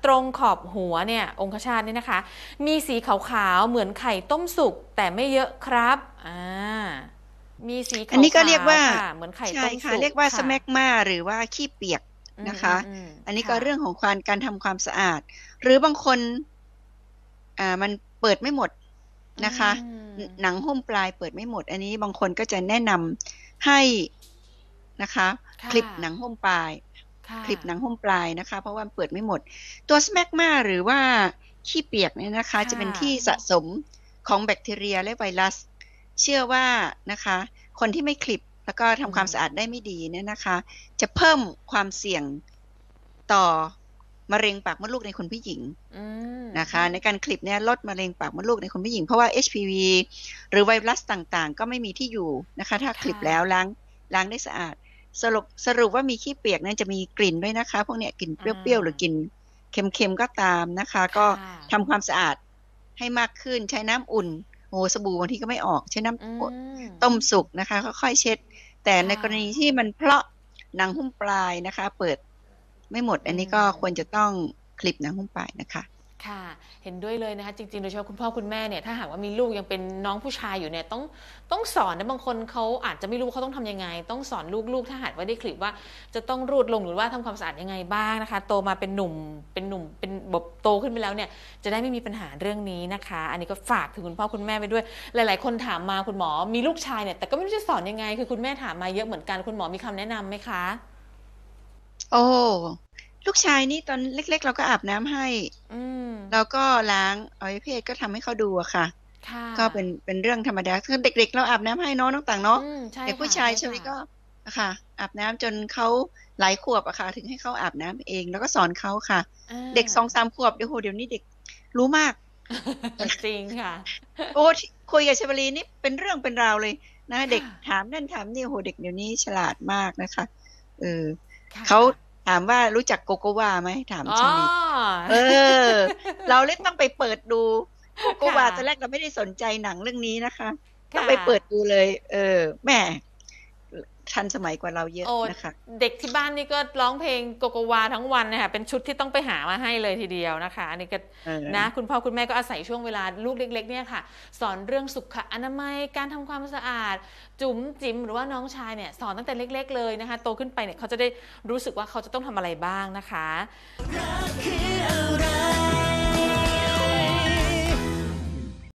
รงขอบหัวเนี่ยองคชาตเนี่ยนะคะมีสีขาวๆเหมือนไข่ต้มสุกแต่ไม่เยอะครับมีสีขาวๆอันนี้ก็เรียกว่าเหมือนไข่ใช่ต้มค่ะสุกเรียกว่าสค่ะแมกมาหรือว่าขี้เปียกนะคะอันนี้ก็ค่ะเรื่องของการทำความสะอาดหรือบางคนมันเปิดไม่หมดอืนะคะหนังมหุ้มปลายเปิดไม่หมดอันนี้บางคนก็จะแนะนำให้นะคะคค่ะลิปหนังหุ้มปลายค่ะคลิปหนังหุ้มปลายนะคะเพราะว่าเปิดไม่หมดตัวสแมกมาหรือว่าขี้เปียกเนี่ยนะคะจะค่ะเป็นที่สะสมของแบคทีเรียและไวรัสเชื่อว่านะคะคนที่ไม่คลิปแล้วก็อืทำความมสะอาดได้ไม่ดีเนี่ยนะคะจะเพิ่มความเสี่ยงต่อมะเร็งปากมดลูกในคนผู้หญิงอืมนะคะในการคลิปเนี่ยลดมะเร็งปากมดลูกในคนผู้หญิงเพราะว่า HPV หรือไวรัสต่างๆก็ไม่มีที่อยู่นะคะถ้าคลิปค่ะแล้วล้างได้สะอาดสรุปว่ามีขี้เปียกนั้นจะมีกลิ่นด้วยนะคะพวกเนี้ยกลิ่นเปอ่รี้ยวๆหรือกาลิ่นเค็มๆก็ตามนะคะก็ค่ะทำความสะอาดให้มากขึ้นใช้น้ำอุ่นโอ้สบู่บางทีก็ไม่ออกใช้น้อืมำต้มสุกนะคะค่อยๆเช็ดแต่ในค่ะกรณีที่มันเพราะหนังหุ้มปลายนะคะเปิดไม่หมดอัอืนนี้ก็ควรมจะต้องคลิปหนังหุ้มปลายนะคะค่ะเห็นด้วยเลยนะคะจริงๆโดยเฉพาะคุณพ่อคุณแม่เนี่ยถ้าหากว่ามีลูกยังเป็นน้องผู้ชายอยู่เนี่ยต้องสอนนะบางคนเขาอาจจะไม่รู้เขาต้องทำยังไงต้องสอนลูกๆถ้าหากว่าได้คลิปว่าจะต้องรูดลงหรือว่าทำความสะอาดยังไงบ้างนะคะโตมาเป็นหนุ่มเป็นแบบโตขึ้นไปแล้วเนี่ยจะได้ไม่มีปัญหาเรื่องนี้นะคะอันนี้ก็ฝากถึงคุณพ่อคุณแม่ไปด้วยหลายๆคนถามมาคุณหมอมีลูกชายเนี่ยแต่ก็ไม่รู้จะสอนยังไงคือคุณแม่ถามมาเยอะเหมือนกันคุณหมอมีคำแนะนำไหมคะโอ้ลูกชายนี่ตอนเล็กๆเราก็อาบน้ำให้อืมแล้วก็ล้างอวัยวะเพศก็ทำให้เขาดูอะค่ะค่ะก็เป็นเรื่องธรรมดาคือเด็กๆเราอาบน้ำให้เนาะน้องต่างเนาะใช่เด็กผู้ค่ะชายใช่ค่ะช่วงนี้ก็อะค่ะอาบน้ำจนเขาหลายขวบอะค่ะถึงให้เขาอาบน้ำเองแล้วก็สอนเขาค่ะอ่เด็ก2-3 าขวบเดี๋ยวนี้เด็กรู้มากจริงค่ะโอ้คุยกับชวลีนี่เป็นเรื่องเป็นราวเลยนะเด็กค่ะถามนั่นถามนี่โหเด็กเดี๋ยวนี้ฉลาดมากนะคะเออค่ะเขาถามว่ารู้จักโกโกวาไหมถามอ๋อชวลีเออเราเลยต้องไปเปิดดูโกโกค่ะวาตอนแรกเราไม่ได้สนใจหนังเรื่องนี้นะคะต้องค่ะไปเปิดดูเลยแม่ทันสมัยกว่าเราเยอะโอ้นะคะเด็กที่บ้านนี่ก็ร้องเพลงโกโกวาทั้งวันนะคะเป็นชุดที่ต้องไปหามาให้เลยทีเดียวนะคะอันนี้ก็เอนะอคุณพ่อคุณแม่ก็อาศัยช่วงเวลาลูกเล็กๆเนี่ยค่ะสอนเรื่องสุขอนามัยการทำความสะอาดจุ๋มจิ๋มหรือว่าน้องชายเนี่ยสอนตั้งแต่เล็กๆเลยนะคะโตขึ้นไปเนี่ยเขาจะได้รู้สึกว่าเขาจะต้องทำอะไรบ้างนะคะ